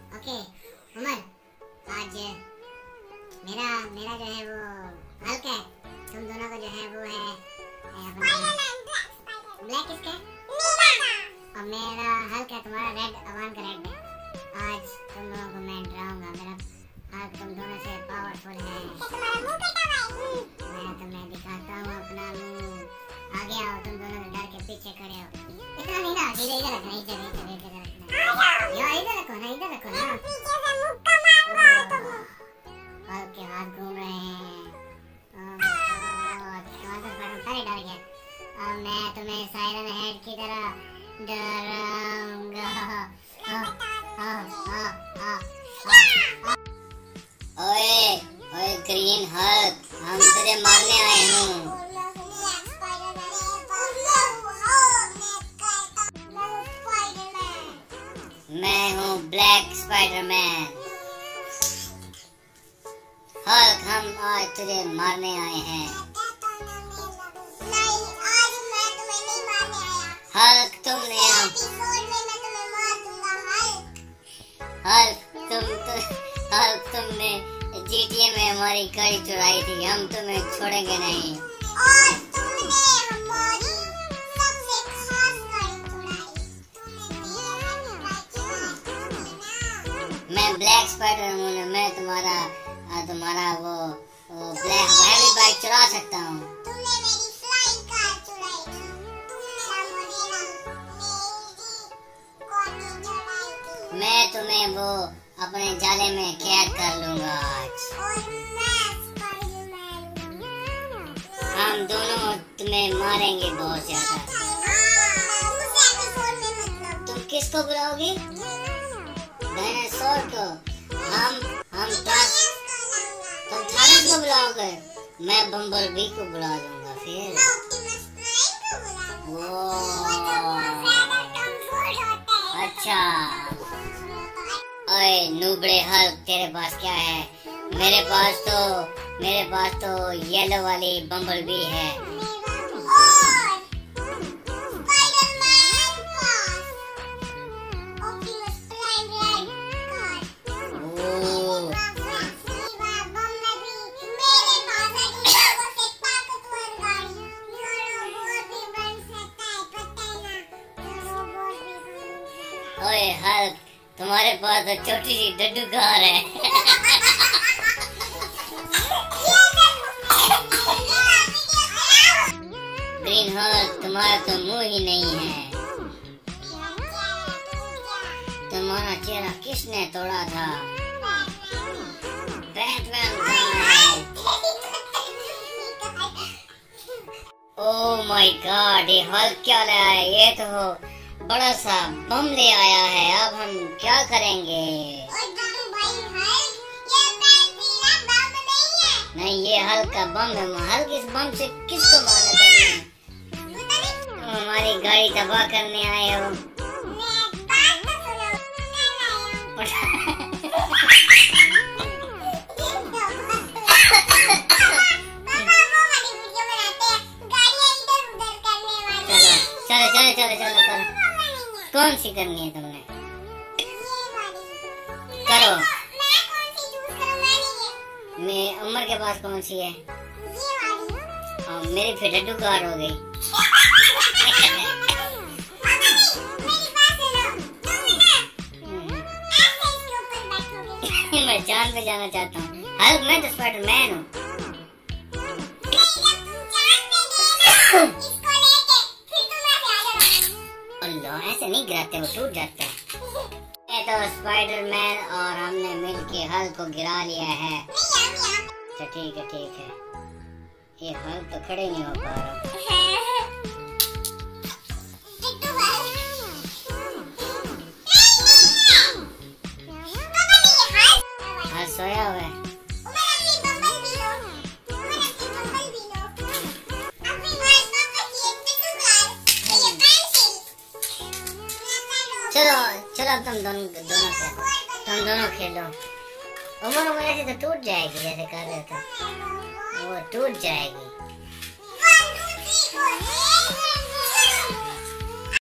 Okay Umar, आज मेरा मेरा जो है वो हल्क है, तुम दोनों का जो है वो है ब्लैक। किसका? और मेरा हल्क है, तुम्हारा रेड, अवान का रेड है। आज तुम दोनों को मैं डराऊंगा। मेरा हल्क तुम दोनों से पावरफुल है। मैं तुम्हें दिखाता हूँ अपना मुंह। आगे आओ, तुम दोनों डर के पीछे खड़े हो। इतना नहीं ना, सीधे इधर रखना, इधर रखना। यार इधर रखो ना, इधर रखो ना। हल्क के हाथ घूम रहे हैं। सारे डर गए। अब मैं तुम्हें सायरन हेड की तरह डराऊंगा। ओए ओए ग्रीन हल्क, हम तुझे मारने आए हैं। मैं हूँ ब्लैक स्पाइडरमैन। हल्क, हम आज तुझे मारने आए हैं। नहीं, आज मैं तुम्हें नहीं मारने आया। हल्क तुमने GTA में हमारी गाड़ी चुराई थी, हम तुम्हें छोड़ेंगे नहीं। और तुमने हमारी सबसे खास गाड़ी चुराई। मैं ब्लैक स्पाइडर हूँ, मैं तुम्हारा वो ब्लैक हैवी बाइक चुरा सकता हूँ। तुमने मेरी फ्लाइंग कार चुराई थी। मैं तुम्हें वो अपने जाले में कैद कर लूंगा आज। और मैं स्पाइडरमैन हूँ। हम दोनों तुम्हें मारेंगे बहुत ज्यादा। दूसरे एपिसोड में मतलब तुम किसको बुलाओगे? डायनासोर को? तुम थानोस को बुलाओगे? मैं बम्बलबी को बुला लूंगा फिर। वो अच्छा। ओए नूबड़े हल्क, तेरे पास क्या है? मेरे पास तो येलो वाली बम्बलबी है। ओए हल्क, तुम्हारे पास तो छोटी सी डड्डू कार है। ग्रीन हल्क, तुम्हारा तो मुंह ही नहीं है। तुम्हारा चेहरा किसने तोड़ा था? बैटमैन का है। ओह माय गॉड, ये हल्क क्या लाया है? ये तो बड़ा सा बम ले आया है। अब हम क्या करेंगे? नहीं, ये हल्क का बम है। हल्क इस बम से किसको मारा तुमने? तुम हमारी गाड़ी तबाह करने आए हो। चलो कौन सी करनी है तुमने? करो। मैं उमर के पास कौन सी है? मेरी फिर डड्डू कार हो गई। मैं जान पे जाना चाहता हूँ। हल्क, मैं तो स्पाइडरमैन हूँ। अल्लाह, ऐसे नहीं गिराते, वो टूट जाता है। ये तो स्पाइडरमैन और हमने मिलके हल्क को गिरा लिया है। तो ठीक है। ये हल्क तो खड़े नहीं हो पा रहा। हल्क सोया हुआ है। चलो तुम दोनों खेलो। उमर ऐसे तो टूट जाएगी, जैसे कर रहे थे वो टूट जाएगी।